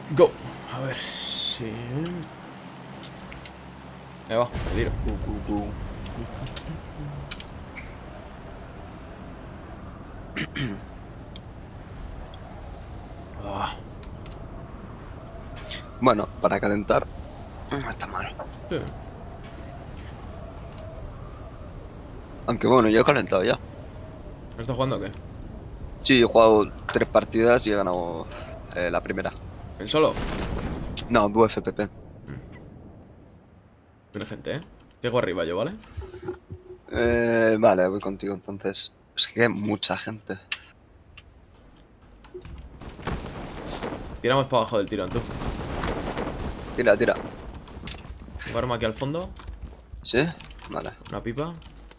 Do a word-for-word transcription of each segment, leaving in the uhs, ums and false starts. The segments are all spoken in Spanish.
Go. A ver si... Ahí va, me tiro. Cu, cu, cu. Ah, Bueno, para calentar no está mal. sí. Aunque bueno, yo he calentado ya. ¿No estás jugando o qué? Sí, he jugado tres partidas y he ganado eh, la primera. ¿En solo? No, dúo F P P. Tiene gente, ¿eh? Llego arriba yo, ¿vale? Eh, vale, voy contigo entonces. Es que hay mucha gente. Tiramos para abajo del tirón, tú. Tira, tira. Tengo arma aquí al fondo. ¿Sí? Vale. Una pipa.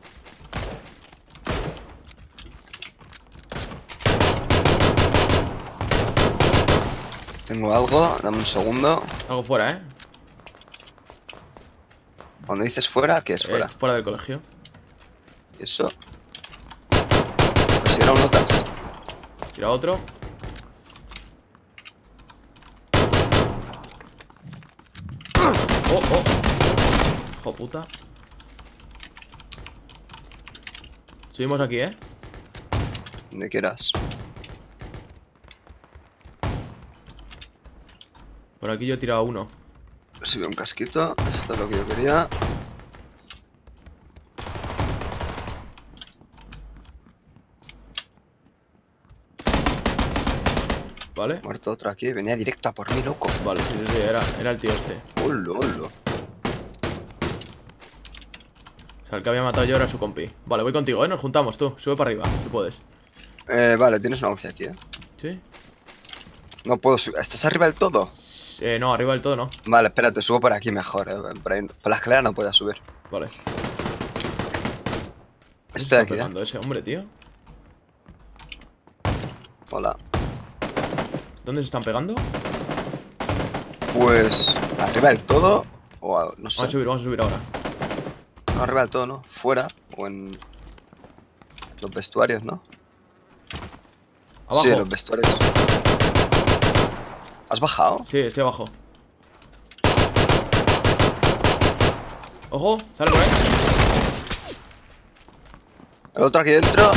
Tengo algo, dame un segundo. Algo fuera, ¿eh? Cuando dices fuera, ¿qué es fuera? Eh, fuera del colegio. ¿Y eso? Pues si era un notas. Tira otro. Oh, oh. Hijo puta. Subimos aquí, ¿eh? Donde quieras. Por aquí yo he tirado uno. Si veo un casquito, esto es lo que yo quería. ¿Vale? Muerto otro aquí, venía directo a por mí, loco. Vale, sí, sí, sí, era, era el tío este. Holo, holo. O sea, el que había matado yo era su compi. Vale, voy contigo, ¿eh? Nos juntamos, tú. Sube para arriba, si puedes. Eh, vale, tienes una UCI aquí, eh. ¿Sí? No puedo subir. ¿Estás arriba del todo? Eh, no, arriba del todo no. Vale, espérate, subo por aquí mejor, eh. Por, ahí, por la escalera no puedo subir. Vale. ¿Dónde Estoy está aquí, eh. pegando ese hombre, tío? Hola. ¿Dónde se están pegando? Pues... ¿arriba del todo? O a- no Vamos sé. a subir, vamos a subir ahora. No, arriba del todo, ¿no? Fuera. O en... los vestuarios, ¿no? Abajo. Sí, en los vestuarios. ¿Has bajado? Sí, estoy abajo. Ojo, sale por ahí. El otro aquí dentro...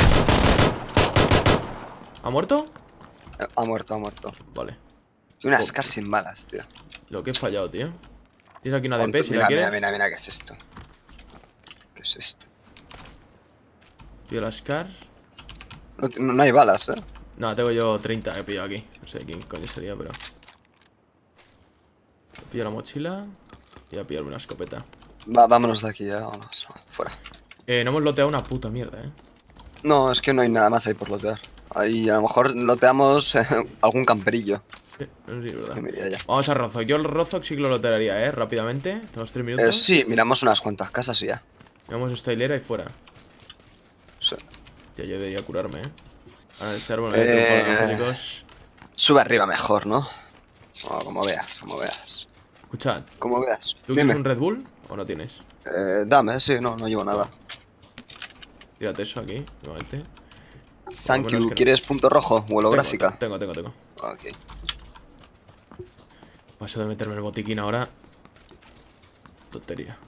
¿Ha muerto? eh, Ha muerto, ha muerto. Vale. Y una Oh. Scar sin balas, tío. Lo que he fallado, tío. Tienes aquí una D P Ponte- si mira, la mira, quieres. mira, mira, ¿qué es esto? ¿Qué es esto? Pido la Scar. No, no- no hay balas, eh. No, tengo yo treinta que he pillado aquí. No sé quién coño sería, pero... Pillo la mochila. Y voy a pillarme una escopeta. Va, vámonos de aquí ya, vámonos. Fuera. Eh, no hemos loteado una puta mierda, eh. No, es que no hay nada más ahí por lotear. Ahí a lo mejor loteamos eh, algún camperillo. Sí, no sé si es verdad. Que me iría ya. Vamos a Rozok. Yo el Rozok sí que lo lotearía, eh. Rápidamente. Tenemos tres minutos. Eh, sí, miramos unas cuantas casas y ya. Miramos esta hilera y fuera. Sí. Ya yo debería curarme, eh. Ahora este árbol Eh, de chicos. Sube arriba mejor, ¿no? Oh, como veas, como veas. Escuchad, Como veas. ¿tú Dime. tienes un Red Bull o no tienes? Eh, dame, sí, no, no llevo nada. Tírate eso aquí, nuevamente. Thank bueno, es you. que no. ¿Quieres punto rojo? Tengo, Holográfica. tengo, tengo, tengo. Ok. Paso de meterme el botiquín ahora. Tontería.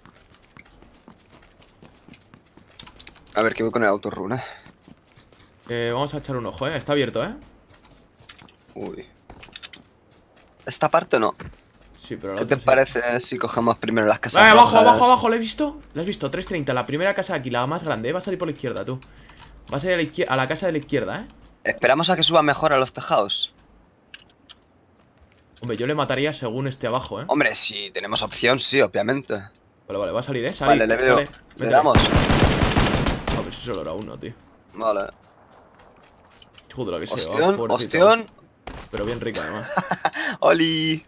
A ver, que voy con el autorun, eh. Eh, vamos a echar un ojo, eh. Está abierto, eh. Uy. Esta parte no. Sí, pero la ¿Qué te otra sí. parece si cogemos primero las casas ¡Eh, abajo, rojas? abajo, abajo! ¿Lo he visto? ¿Lo has visto? tres treinta, la primera casa de aquí, la más grande, ¿eh? Va a salir por la izquierda, tú. Va a salir a la, izquier- a la casa de la izquierda, ¿eh? Esperamos a que suba mejor a los tejados. Hombre, yo le mataría según esté abajo, ¿eh? Hombre, si tenemos opción, sí, obviamente. Vale, vale, va a salir, ¿eh? Salir. Vale, le veo. Vale, ¿Le métele. damos? A ver si solo era uno, tío. Vale. Joder, la que se Ostión, lleva, pobrecito. ostión. Pero bien rica, además. ¡Oli!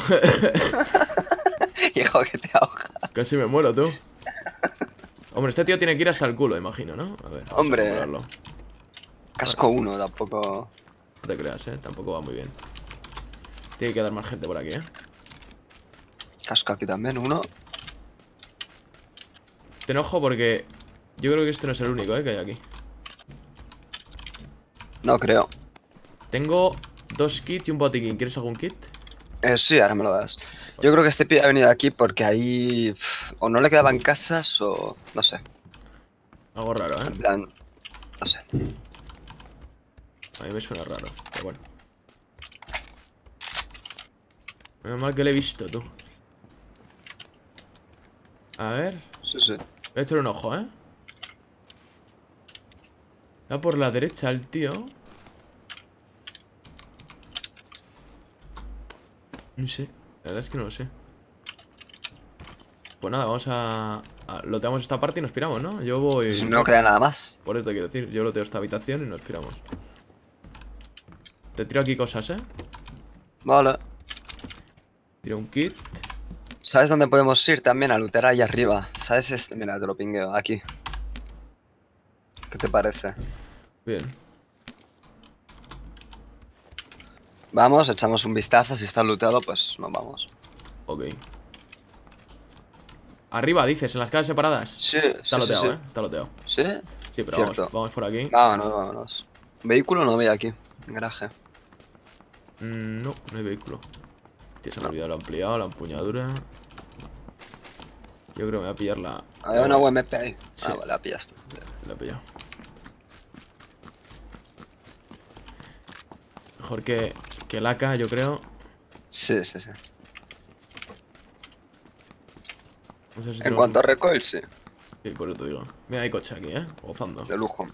Hijo, que te ahoga. Casi me muero, tú. Hombre, este tío tiene que ir hasta el culo, imagino, ¿no? A ver, vamos Hombre. a compararlo. Casco uno, tampoco. No te creas, ¿eh? Tampoco va muy bien. Tiene que quedar más gente por aquí, ¿eh? Casco aquí también, uno. Ten ojo porque yo creo que este no es el único, ¿eh? Que hay aquí. No creo. Tengo dos kits y un botiquín. ¿Quieres algún kit? Eh, sí, ahora me lo das. Yo creo que este pibe ha venido aquí porque ahí pf, o no le quedaban casas o no sé. Algo raro, ¿eh? En plan, no sé. A mí me suena raro, pero bueno. Menos mal que le he visto, tú. A ver. Sí, sí. Voy a echar un ojo, ¿eh? Está por la derecha el tío. No sé. La verdad es que no lo sé. Pues nada, vamos a... a loteamos esta parte y nos piramos, ¿no? Yo voy... Pues no queda nada más. Por eso te quiero decir. Yo loteo esta habitación y nos piramos. Te tiro aquí cosas, ¿eh? Vale. Tiro un kit. ¿Sabes dónde podemos ir también? A lootear ahí arriba. ¿Sabes este? Mira, te lo pingueo. Aquí. ¿Qué te parece? Bien. Vamos, echamos un vistazo. Si está looteado, pues nos vamos. Ok. Arriba, dices, en las casas separadas. Sí, Está sí, loteado, sí, sí. ¿eh? Está loteado. ¿Sí? Sí, pero Cierto. vamos, vamos por aquí. Vámonos, vámonos. ¿Vehículo no veo aquí? Garaje. Mm, no, no hay vehículo. Tío, se me ha No. olvidado lo ampliado, la empuñadura. Yo creo que me voy a pillar la... Había una U M P ahí. Sí. Ah, vale, la pillaste. La he pillado. Mejor que, que el A K, yo creo. Sí, sí, sí. No sé si En tenemos- cuanto a recoil, sí. Sí, por eso te digo. Mira, hay coche aquí, ¿eh? Gozando. De lujo.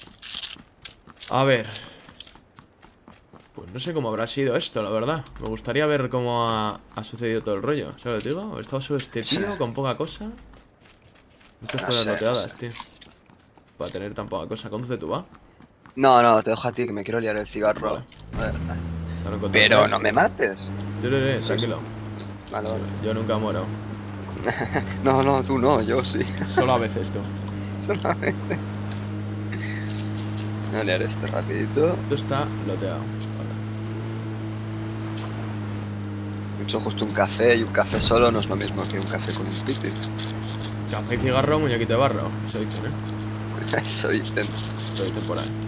A ver. Pues no sé cómo habrá sido esto, la verdad. Me gustaría ver cómo ha, ha sucedido todo el rollo. ¿Sabes lo que te digo? Haber estado solo este tío Sí. con poca cosa. Muchas No cosas sé, no loteadas, sé. tío. Para tener tan poca cosa. Conduce tú, ¿va? No, no, te dejo a ti que me quiero liar el cigarro. Vale. A ver, Ya lo encontré pero tres. no me mates. Sí, sí, sí, tranquilo. Vale, vale. Yo nunca muero. No, no, tú no, yo sí. Solo a veces, tú. Solamente. Voy a liar esto rapidito. Esto está loteado. Vale. He hecho justo un café y un café solo no es lo mismo que un café con un piti. Café y cigarro, muñequito de barro. Eso dicen, ¿eh? Eso dicen. Eso dicen por ahí.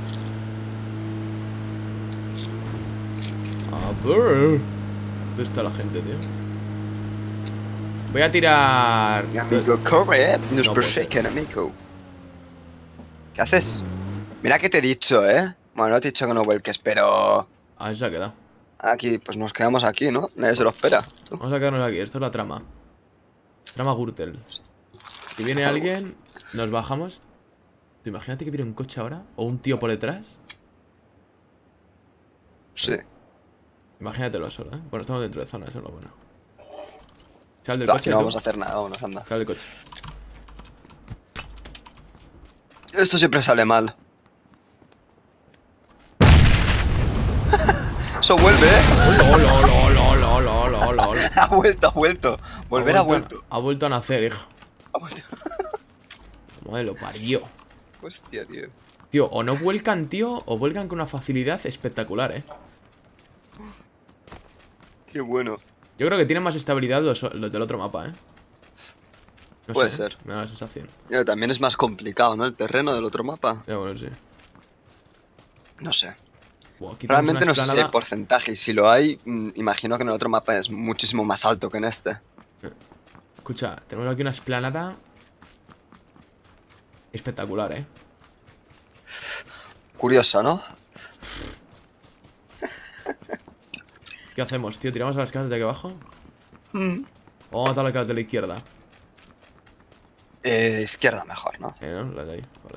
A ver. ¿Dónde está la gente, tío? Voy a tirar... Mi amigo corre, ¿eh? Nos No persiguen, amigo. ¿Qué haces? Mira que te he dicho, ¿eh? Bueno, no te he dicho que no vuelques, pero... Ah, eso se ha quedado. Aquí, pues nos quedamos aquí, ¿no? Nadie se lo espera. Tú. Vamos a quedarnos aquí. Esto es la trama. Trama Gürtel. Si viene alguien, nos bajamos. ¿Te imagínate que viene un coche ahora? ¿O un tío por detrás? Sí. Imagínatelo solo, ¿eh? Bueno, estamos dentro de zona, eso es lo bueno. Sal del No, coche, aquí no tú. vamos a hacer nada, vámonos, anda. Sal del coche. Esto siempre sale mal. Eso vuelve, ¿eh? ¡Hola, hola, hola, hola, hola, hola, hola! Ha vuelto, ha vuelto. Volver ha vuelto. Ha vuelto a nacer, hijo. Ha vuelto. Madre, lo parió. Hostia, tío. Tío, o no vuelcan, tío, o vuelcan con una facilidad espectacular, ¿eh? Qué bueno. Yo creo que tienen más estabilidad los, los del otro mapa, ¿eh? No Puede sé, ser. me da la sensación. Ya, también es más complicado, ¿no? El terreno del otro mapa. Ya, bueno, sí. No sé. Buah, aquí tenemos Realmente una no sé si hay explanada. porcentaje. Y si lo hay, mm, imagino que en el otro mapa es muchísimo más alto que en este. Escucha, tenemos aquí una esplanada espectacular, ¿eh? Curioso, ¿no? ¿Qué hacemos, tío? ¿Tiramos a las casas de aquí abajo? Mm. O vamos a las casas de la izquierda. Eh, izquierda mejor, ¿no? Eh, ¿no? La de ahí, vale.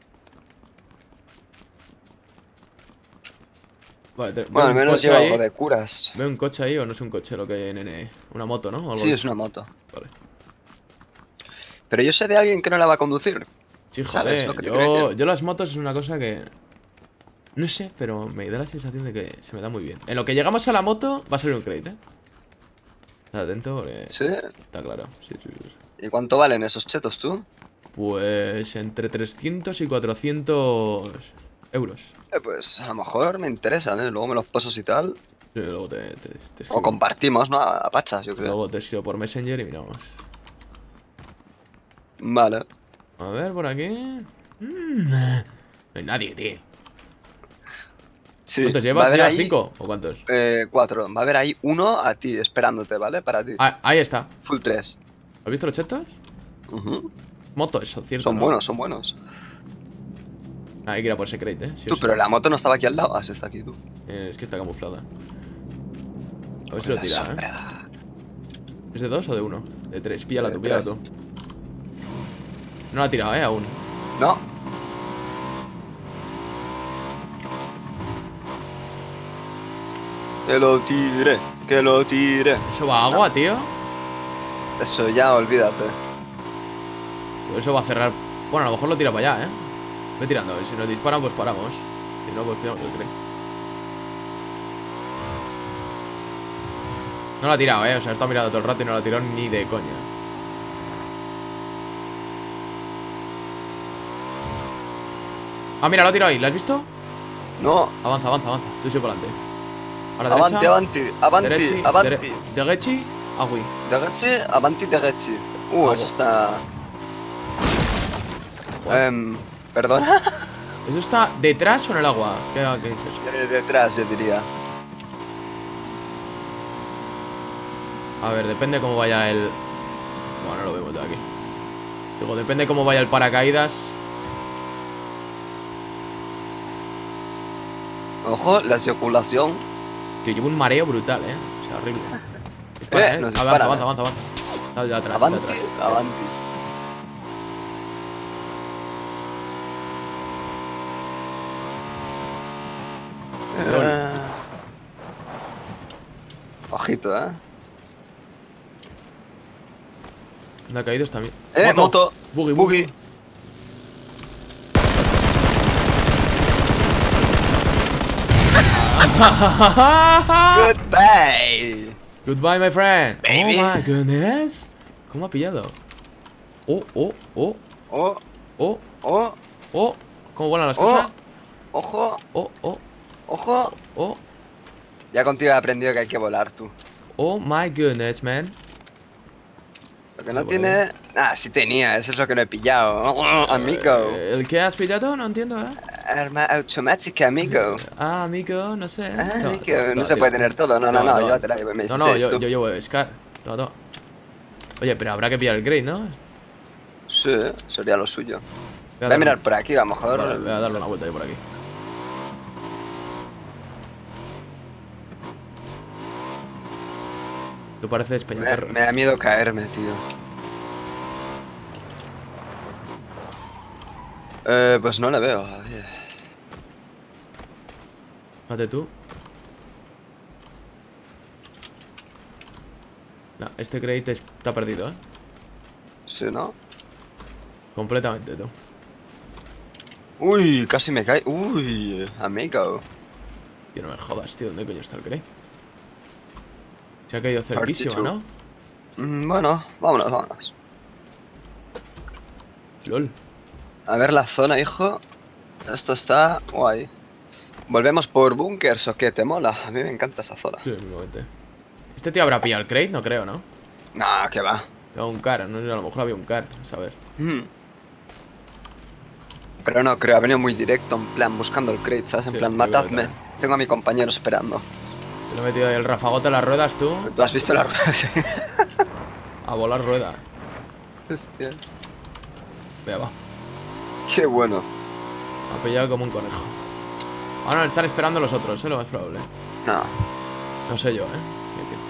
Vale, te- Bueno, al veo un menos coche lleva ahí. algo de curas. Veo un coche ahí o no es un coche lo que hay en N. Una moto, ¿no? Algo Sí, de- es una moto. Vale. Pero yo sé de alguien que no la va a conducir. Sí, ¿Sabes joder, lo que te quiero yo, decir? yo las motos es una cosa que... No sé, pero me da la sensación de que se me da muy bien. En lo que llegamos a la moto, va a salir un crédito, ¿eh? Estad atento porque... Sí. Está claro, sí, sí, sí. ¿Y cuánto valen esos chetos tú? Pues entre trescientos y cuatrocientos euros. Eh, pues a lo mejor me interesan, ¿eh? Luego me los pasos y tal. Sí, luego te, te, te O escribo. compartimos, ¿no? A, a pachas, yo creo. Luego te escribo por Messenger y miramos. Vale. A ver, por aquí... Mm, no hay nadie, tío. Sí. ¿Cuántos Va a llevas? haber ¿Llevas ahí, cinco o cuántos? eh, cuatro. Va a haber ahí uno a ti, esperándote, ¿vale? Para ti. Ah, ahí está. Full tres. ¿Has visto los chetos? Ujú. Moto, eso, cierto, Son ¿no? buenos, son buenos. Ah, hay que ir a por ese crate, ¿eh? Sí o Tú, sí. pero la moto no estaba aquí al lado. Ah, sí está aquí, tú. Eh, es que está camuflada. A ver si Con lo la tira, ¿eh? sombra. ¿Es de dos o de uno? De tres. Píllala De tú, píllala tres. tú. No la ha tirado, ¿eh? Aún. No. Que lo tire, que lo tire. ¿Eso va a agua, tío? Eso ya, olvídate. Pues eso va a cerrar. Bueno, a lo mejor lo tira para allá, ¿eh? Ve tirando, a ver si nos disparan, pues paramos. Si no, pues pillamos el crate. No lo ha tirado, ¿eh? O sea, está mirando todo el rato y no lo ha tirado ni de coña. Ah, mira, lo ha tirado ahí, ¿lo has visto? No. Avanza, avanza, avanza. Tú sigue por delante. Ahora Avanti, derecha. avanti, avanti, Derechi, avanti. dere- Derechi, agui. Derechi, avanti, derechi. Uh, Agua. eso está... What? Em, ¿Perdona? ¿Eso está detrás o en el agua? ¿Qué, qué dices? Eh, Detrás, yo diría. A ver, depende cómo vaya el... Bueno, no lo vemos de aquí. Digo, depende cómo vaya el paracaídas. Ojo, la circulación. Que llevo un mareo brutal, ¿eh? O sea, horrible. Dispara, Eh, ¿eh? nos Avanza, disparan, avanza, eh. avanza, avanza. Está de atrás, de Avanti, atrás. avanti. Eh, Ojito, eh. ¿Dónde ha caído? Está bien. Eh, moto. Boogie, Boogie. boogie. Goodbye. Goodbye, my friend. Baby. Oh my goodness. ¿Cómo ha pillado? Oh, oh, oh, Oh, oh, oh, oh. ¿Cómo vuelan las oh. cosas? Ojo, Oh, oh, ojo. oh. Ya contigo he aprendido que hay que volar, tú. Oh my goodness, man. Lo que no Qué tiene... Ah, sí tenía, eso es lo que no he pillado. Amigo. Eh, ¿El que has pillado? No entiendo, ¿eh? Arma automática, amigo. Ah, amigo, no sé. Ah, Toma, amigo, toma, no toma, se tío. puede tener todo. No, no, Toma, no, toma. llévatela. Me No, no, dices yo, tú. yo llevo Scar. Toma, toma. Oye, pero habrá que pillar el grade, ¿no? Sí, sería lo suyo. Voy a Voy a darle- mirar por aquí, a lo mejor. Vale, voy a darle una vuelta yo por aquí. Tú pareces me, Peñaperro. me da miedo caerme, tío. Eh, pues no le veo. a ver. Fíjate tú. No, este crate está perdido, ¿eh? Sí, ¿no? Completamente, tú. Uy, casi me cae. Uy, amigo. Tío, no me jodas, tío. ¿Dónde coño está el crate? Se ha caído cerquísima, Party ¿no? Mm, bueno, vámonos, vámonos. LOL. A ver la zona, hijo. Esto está guay. ¿Volvemos por bunkers o qué? ¿Te mola? A mí me encanta esa zona. Sí, mismamente. Este tío habrá pillado el crate, no creo, ¿no? Nah, que va. Había un car, no sé, a lo mejor había un car, a saber. Mm. Pero no, creo, ha venido muy directo, en plan, buscando el crate, ¿sabes? En Sí, plan, yo creo que matadme. también. Tengo a mi compañero esperando. Te lo he metido ahí el rafagote en las ruedas, tú. ¿Tú has visto la rueda? Sí. A volar rueda. Hostia. Vea, va. Qué bueno. Ha pillado como un conejo. Ahora están esperando los otros, ¿eh? Lo más probable. No. No sé yo, ¿eh? Qué decirte.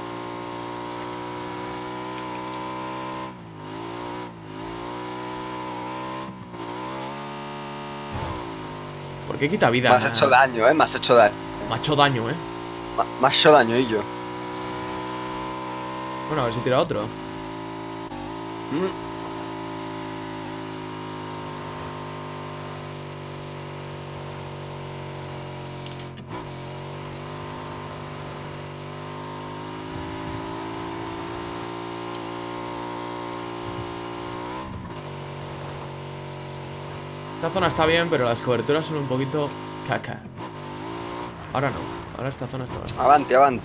¿Por qué quita vida? Me has hecho daño, eh. Me has hecho daño. Me ha hecho daño, ¿eh? Me me has hecho daño, y yo. Bueno, a ver si tira otro. Mm. Esta zona está bien, pero las coberturas son un poquito caca. Ahora no. Ahora esta zona está bien. Avanti, avanti.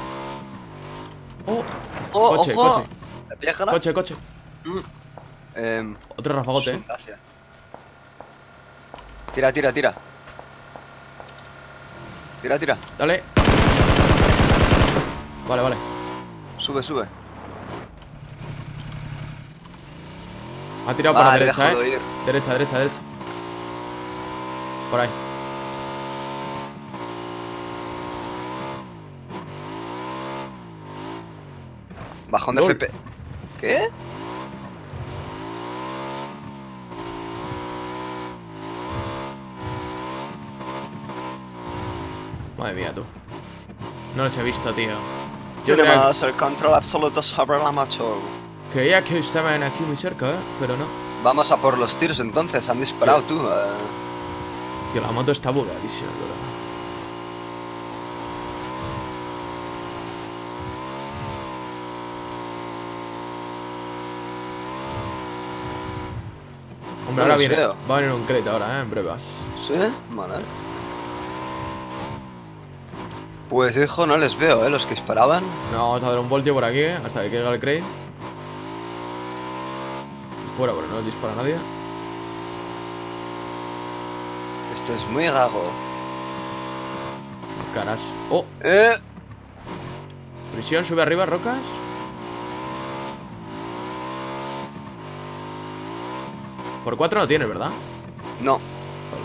Oh, Ojo, coche, ojo. coche. ¿La piejara? Coche, coche. Mm. Em, Otro rafagote, ¿eh? Sundacia. Tira, tira, tira. Tira, tira. Dale. Vale, vale. Sube, sube. Ha tirado para la Vale, derecha, déjalo eh. ir. Derecha, derecha, derecha. Por ahí. Bajón de Lol. F P. ¿Qué? Madre mía, tú. No los he visto, tío. Yo creía, Tenemos el control absoluto sobre la moto. creía que estaban aquí muy cerca, ¿eh? Pero no. Vamos a por los tiros entonces. Han disparado tú. eh. Tío, la moto está bugadísima, bro. Hombre, No ahora los viene. veo. Va a venir un crate ahora, ¿eh? En brevas. ¿Sí? Vale. Pues hijo, no les veo, ¿eh? Los que disparaban. No, vamos a dar un voltio por aquí, ¿eh? Hasta que caiga el crane. Fuera, pero no nos dispara nadie. Esto es muy gago. Caras. Oh, Eh. prisión, sube arriba, rocas. Por cuatro no tienes, ¿verdad? No. Vale.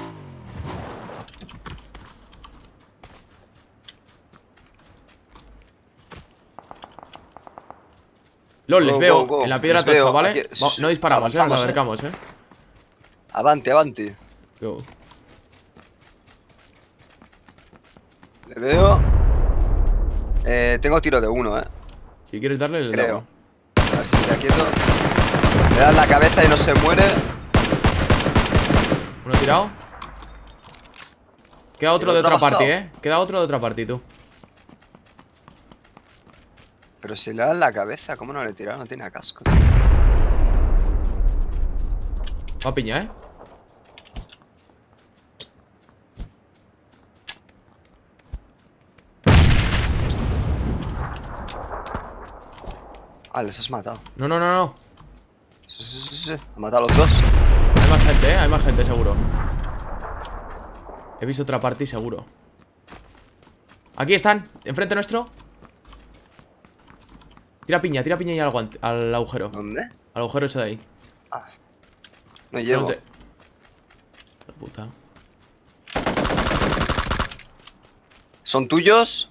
LOL, les Go, veo go, go. en la piedra Les tocha, veo. ¿vale? Aquí- Va- no disparamos, ¿eh? Nos Avanzamos, ¿eh? acercamos, ¿eh? Avanti, avanti. Go. Le veo. Eh, tengo tiro de uno, eh. Si quieres darle, le Creo. damos. A ver si se queda quieto. Le das la cabeza y no se muere. Uno tirado. Queda otro ¿El de otro otra ha parte, bajado? ¿eh? Queda otro de otra parte, tú. Pero si le das la cabeza, ¿cómo no le tiraron? No tiene casco. Va piña, ¿eh? Ah, les has matado. No, no, no, no. Sí, sí, sí, sí. Ha matado a los dos. Hay más gente, ¿eh? Hay más gente, seguro. He visto otra parte y seguro. Aquí están, enfrente nuestro. Tira piña, tira piña y al, guante- al agujero. ¿Dónde? Al agujero ese de ahí. Ah. No llego. ¿Dónde? La puta. ¿Son tuyos?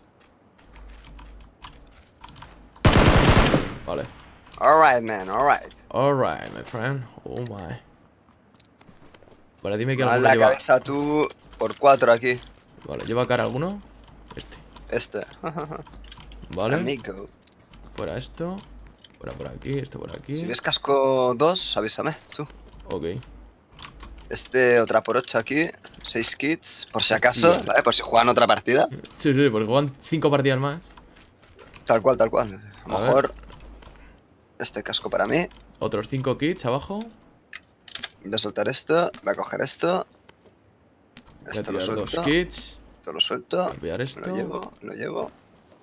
Vale. Alright, man, alright. Alright, my friend. Oh my. Vale, dime que Haz alguno la lleva. cabeza tú por cuatro aquí. Vale, ¿lleva cara alguno? Este. Este. Vale. Amigo. Fuera esto. Fuera por aquí, esto por aquí. Si ves casco dos, avísame, tú. Ok. Este otra por ocho aquí. Seis kits, por si acaso, Hostia. ¿vale? Por si juegan otra partida. Sí, sí, porque juegan cinco partidas más. Tal cual, tal cual. A lo A mejor este casco para mí. Otros cinco kits abajo. Voy a soltar esto, voy a coger esto. Voy a Esto lo tirar dos suelto. kits. Esto lo suelto. Voy a pillar Me esto. lo llevo, lo llevo.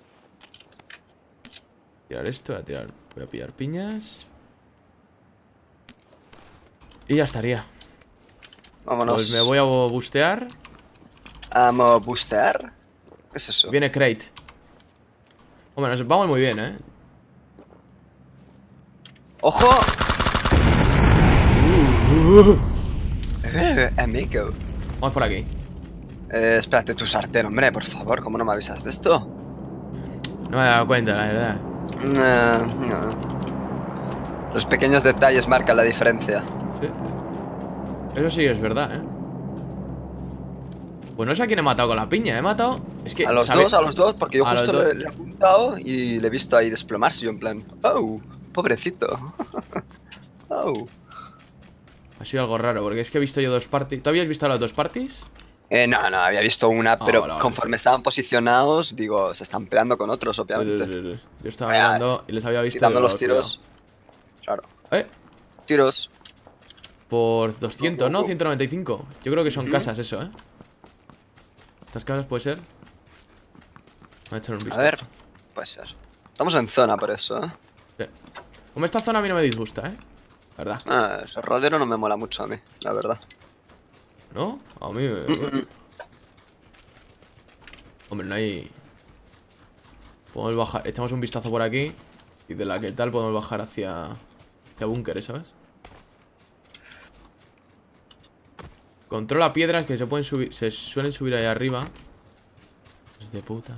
Tirar esto, voy a tirar. Voy a pillar piñas. Y ya estaría. Vámonos. Pues me voy a bustear. Vamos a boostear. ¿Qué es eso? Viene crate. Hombre, nos vamos muy bien, ¿eh? ¡Ojo! Eh, amigo. Vamos por aquí. Eh, espérate, tu sartén, hombre, por favor. ¿Cómo no me avisas de esto? No me he dado cuenta, la verdad. No, no. Los pequeños detalles marcan la diferencia. Sí. Eso sí es verdad, ¿eh? Pues no sé a quién he matado con la piña. He matado... Es que... A los ¿sabe? dos, a los dos, porque yo A los justo dos. le, le he apuntado y le he visto ahí desplomarse. Yo en plan, oh, pobrecito. Oh. Ha sido algo raro, porque es que he visto yo dos parties. ¿Tú habías visto las dos parties? Eh, no, no, había visto una, pero vale, vale. conforme estaban posicionados, digo, se están peleando con otros, obviamente. Sí, sí, sí. Yo estaba Vaya, mirando y les había visto. Quitando y los digo, tiros. Claro. cuidado. Eh, Tiros. por doscientos, ¿no? ciento noventa y cinco. Yo creo que son Ujú. casas eso, ¿eh? ¿Estas casas puede ser? Voy a echar un A vistazo. ver, puede ser. Estamos en zona por eso, ¿eh? Sí. Como esta zona a mí no me disgusta, ¿eh? La verdad. Ah, ese rodero no me mola mucho a mí, la verdad. ¿No? A mí me... Mm, mm. Hombre, no hay... Podemos bajar, echamos un vistazo por aquí. Y de la que tal podemos bajar hacia... Hacia búnkeres, ¿sabes? Controla piedras que se pueden subir. Se suelen subir ahí arriba. Es de puta.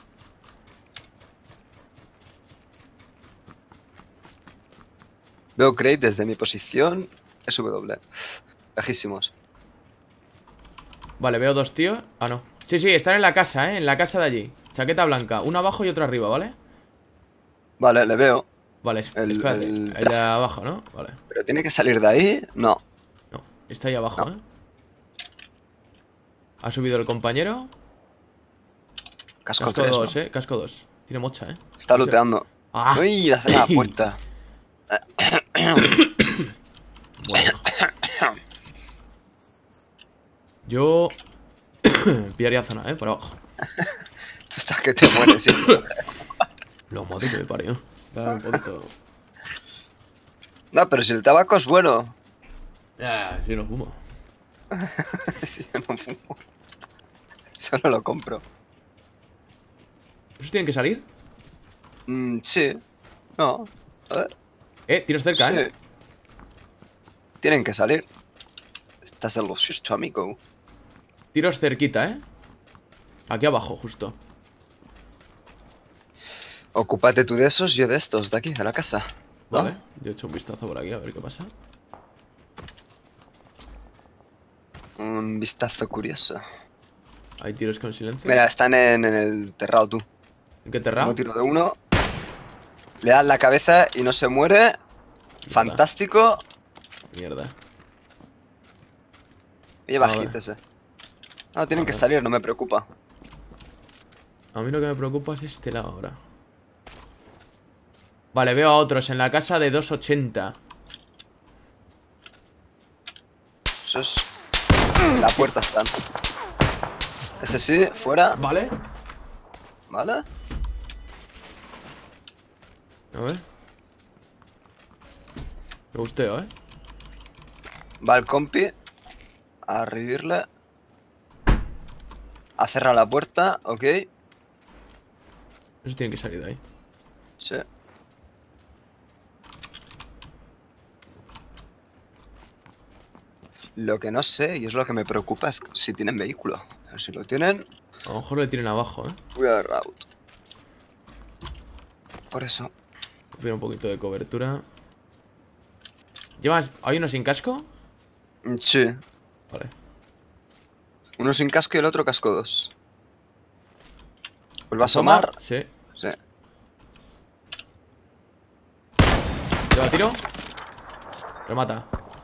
Veo crate desde mi posición. S W. Lejísimos. Vale, veo dos tíos. Ah, no. Sí, sí, están en la casa, ¿eh? En la casa de allí. Chaqueta blanca. Uno abajo y otro arriba, ¿vale? Vale, le veo. Vale, El- espérate. el- El de abajo, ¿no? Vale. Pero tiene que salir de ahí. No. No, está ahí abajo, No. ¿eh? Ha subido el compañero. Casco, Casco tres, dos, ¿no? ¿eh? Casco dos. Tiene mocha, ¿eh? Está looteando. ¡Ah! Uy, hace la puerta. Bueno. Yo... pillaría zona, ¿eh? Por abajo. Tú estás que te mueres, sí. Lo mato que me parió. Dale un poquito. No, pero si el tabaco es bueno. Ya, sí, no fumo. Si yo no fumo. Solo lo compro. ¿Esos tienen que salir? Mm, sí. No. A ver. Eh, tiros cerca, Sí. ¿eh? Tienen que salir. Estás algo susto, amigo. Tiros cerquita, ¿eh? Aquí abajo, justo. Ocúpate tú de esos, yo de estos, de aquí, de la casa. ¿No? Vale, yo he hecho un vistazo por aquí a ver qué pasa. Un vistazo curioso. Hay tiros con silencio. Mira, están en, en el terrado, tú. ¿En qué terrado? Uno tiro de uno. Le das la cabeza y no se muere. Fantástico. Mierda. Lleva A ver. hit ese. No, tienen A que ver. salir, no me preocupa. A mí lo que me preocupa es este lado ahora. Vale, veo a otros en la casa de dos ochenta. Eso es... En la puerta están. Ese sí, fuera. Vale. ¿Vale? A ver. Me gusteo, ¿eh? Va el compi. A revivirle. A cerrar la puerta, ok. Eso tiene que salir de ahí. Sí. Lo que no sé, y es lo que me preocupa, es si tienen vehículo. A ver si lo tienen. A lo mejor le tienen abajo, ¿eh? Voy a route. Por eso. Voy a un poquito de cobertura. ¿Llevas... ¿Hay uno sin casco? Mm, Sí. Vale. Uno sin casco y el otro casco dos. ¿Vuelve a asomar? Sí. Sí. ¿Lleva tiro? Remata.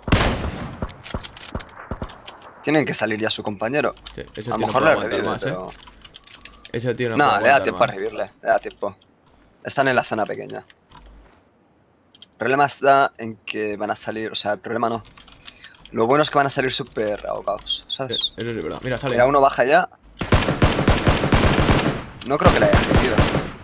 Tienen que salir ya su compañero. Sí, ese A lo tío no mejor puede le aguantar revive, más, pero... ¿eh? Ese tío no, No, puede le da aguantar tiempo más. a revivirle. Le da tiempo. Están en la zona pequeña. El problema está en que van a salir... O sea, el problema no. Lo bueno es que van a salir súper ahogados, Sí, ¿sabes? eso es verdad. Mira, sale. Mira, uno baja ya. No creo que le haya revivido.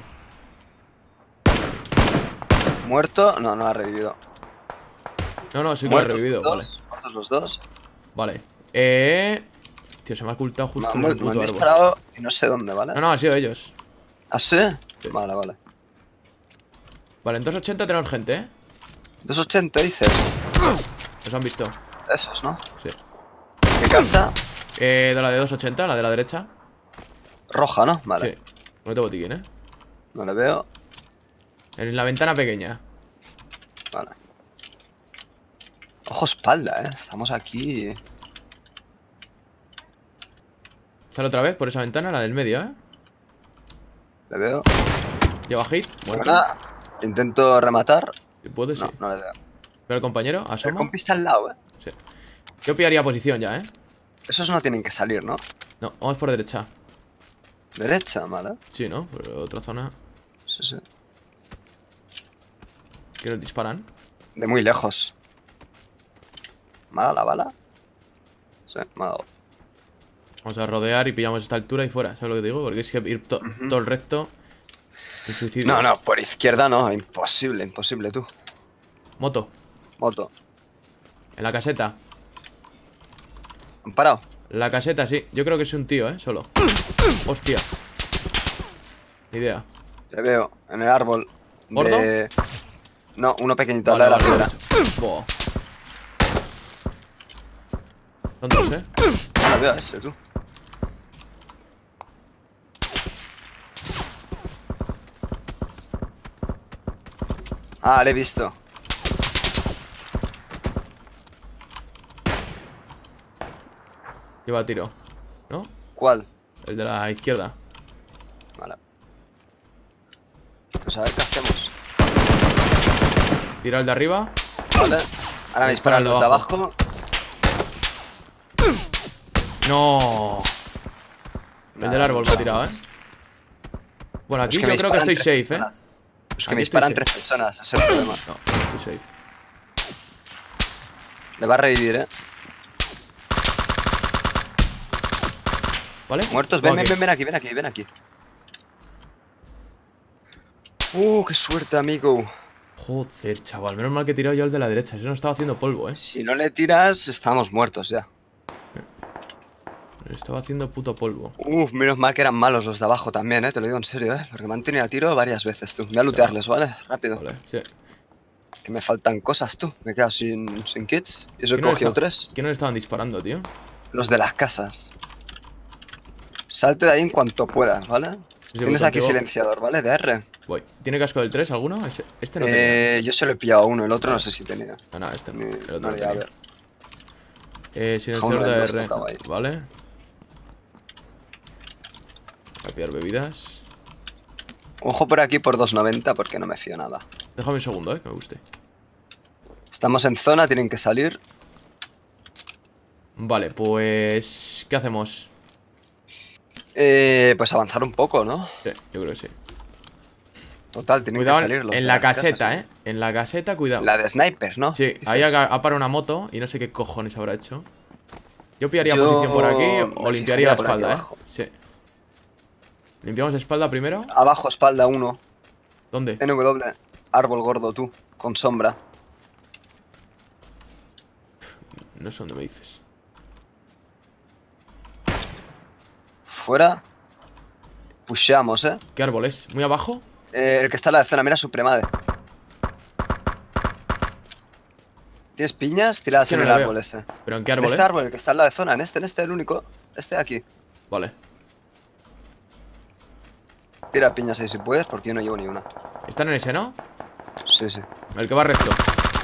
¿Muerto? No, no ha revivido. No, no, sí que lo he Muertos revivido. los Vale. dos. Muertos los dos. Vale. Eh... Tío, se me ha ocultado Me, justo han- en el me han puto árbol. disparado y no sé dónde, ¿vale? No, no, han sido ellos. ¿Ah, sí? Sí. Vale, vale. Vale, en doscientos ochenta tenemos gente, ¿eh? doscientos ochenta dices. Los han visto. Esos, ¿no? Sí. ¿Qué casa? Eh, de la de doscientos ochenta, la de la derecha. Roja, ¿no? Vale. Sí. No te botiquín, ¿eh? No le veo. En la ventana pequeña. Vale. Ojo espalda, ¿eh? Estamos aquí. Sale otra vez por esa ventana, la del medio, ¿eh? Le veo. Lleva hit. Muerto. Buena. Intento rematar. Si puede, sí. No, no le veo. Pero el compañero, El asoma. compi está al lado, ¿eh? Sí. Yo pillaría posición ya, ¿eh? Esos no tienen que salir, ¿no? No, vamos por derecha. Derecha, vale. Sí, ¿no? Por otra zona. Sí, sí. Que nos disparan. De muy lejos. ¿Me ha dado la bala? Sí, me ha dado. Vamos a rodear y pillamos esta altura y fuera. ¿Sabes lo que te digo? Porque es que ir to- Ujú. todo el recto. Un suicidio. No, no, por izquierda no. Imposible, imposible, tú. Moto. Moto. En la caseta. ¿Han parado? La caseta, sí. Yo creo que es un tío, ¿eh? Solo. Hostia. Ni idea. Le veo en el árbol. ¿Gordo? De... No, uno pequeñito, Vale, al lado de vale, la piedra. Buah. Son dos, eh. No lo veo a ese, tú. Ah, le he visto. Lleva tiro, ¿no? ¿Cuál? El de la izquierda. Vale. Pues a ver qué hacemos. Tira el de arriba. Vale. Ahora me disparan los de abajo. No. El Nada, del árbol me ha no, tirado, no. eh. Bueno, aquí Es que me yo creo que disparan estoy tres safe, eh. personas. Es que Aquí me estoy disparan safe. tres personas, ese es el problema. No, estoy safe. Le va a revivir, eh. ¿Vale? Muertos, ven, Ok. ven, ven, ven aquí, ven aquí, ven aquí. Uh, qué suerte, amigo. Joder, chaval. Menos mal que he tirado yo el de la derecha. Si no estaba haciendo polvo, eh. Si no le tiras, estamos muertos ya. Estaba haciendo puto polvo. Uf, menos mal que eran malos los de abajo también, eh. Te lo digo en serio, eh. Porque me han tenido a tiro varias veces, tú. Voy a lootearles, ¿vale? Rápido. Vale, sí. Que me faltan cosas, tú. Me he quedado sin, sin kits. Y eso he ¿Quién nos cogido está- tres. ¿Quién nos estaban disparando, tío? Los de las casas. Salte de ahí en cuanto puedas, ¿vale? Sí, Tienes voy aquí contigo. silenciador, ¿vale? De R. Voy. ¿Tiene casco del tres alguno? Ese- Este no tenía. Eh, yo se lo he pillado a uno, el otro no sé si tenía. Ah, no, este no. Ni- El otro no no le iba a tenía. ver. Eh, silenciador Uno de de los R. tocaba ahí. Vale. Voy a pillar bebidas. Ojo por aquí por dos noventa porque no me fío nada. Déjame un segundo, eh, que me guste. Estamos en zona, tienen que salir. Vale, pues... ¿Qué hacemos? Eh, pues avanzar un poco, ¿no? Sí, yo creo que sí. Total, tienen Cuidado que salir los en de la las casas, caseta, eh. En la caseta, cuidado. La de sniper, ¿no? Sí, Dices. ahí ha, ha parado una moto y no sé qué cojones habrá hecho. Yo pillaría Yo posición por aquí me o limpiaría la fijaría por aquí espalda, eh. abajo. Sí. ¿Limpiamos espalda primero? Abajo, espalda uno. ¿Dónde? N W, árbol gordo tú, con sombra. No sé dónde me dices. Fuera. Pusheamos, ¿eh? ¿Qué árbol es? ¿Muy abajo? Eh, El que está en la zona, mira Supremade. ¿Tienes piñas? Tiradas Sí, en no el la árbol veo. ese. ¿Pero en qué En árbol, este eh? árbol, el que está en la de zona, en este, en este, el único. Este de aquí. Vale. Tira piñas ahí si puedes, porque yo no llevo ni una. Están en ese, ¿no? Sí, sí. El que va recto.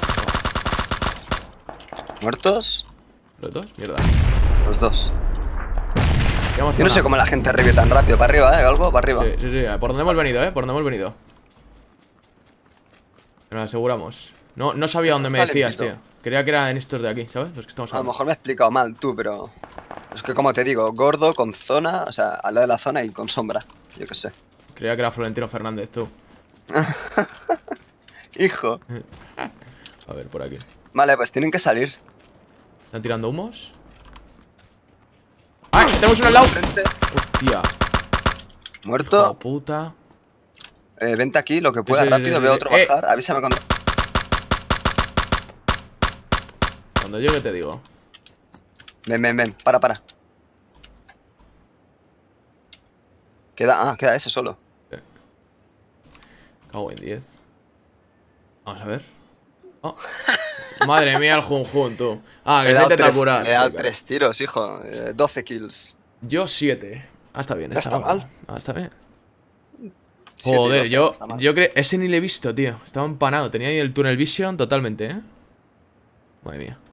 ¿Muertos? ¿Los dos? Mierda. Los dos. Llevamos Yo no zona. sé cómo la gente revive tan rápido. ¿Para arriba, eh? ¿Algo? ¿Para arriba? Sí, sí, sí. Por donde hemos venido, eh. Por donde hemos venido. Nos lo aseguramos. No, no sabía Esto dónde me está decías, limpito. tío. Creía que eran estos de aquí, ¿sabes? Los que estamos A lo hablando. mejor me he explicado mal tú, pero... Es que como te digo, gordo, con zona, o sea, al lado de la zona y con sombra. Yo qué sé. Creía que era Florentino Fernández, tú. Hijo. A ver, por aquí. Vale, pues tienen que salir. ¿Están tirando humos? ¡Ah! ¡Tenemos uno al lado! Frente. ¡Hostia! Hijo de Muerto. puta. Eh, vente aquí, lo que pueda, Sí, sí, sí, rápido. sí, Veo sí. otro Eh. bajar. Avísame cuando... Cuando llegue te digo. Ven, ven, ven. Para, para. Queda... Ah, queda ese solo. Cago en diez. Vamos a ver. Oh. Madre mía, el Junjun, tú. Ah, Le que he se dado intenta tres, curar. le he dado Ok. tres tiros, hijo. Eh, doce kills. Yo siete. Ah, está bien. No está mal. Ah, está bien. Siete y Joder, doce, yo, no está mal. yo creo... Ese ni le he visto, tío. Estaba empanado. Tenía ahí el tunnel vision totalmente, ¿eh? Madre mía.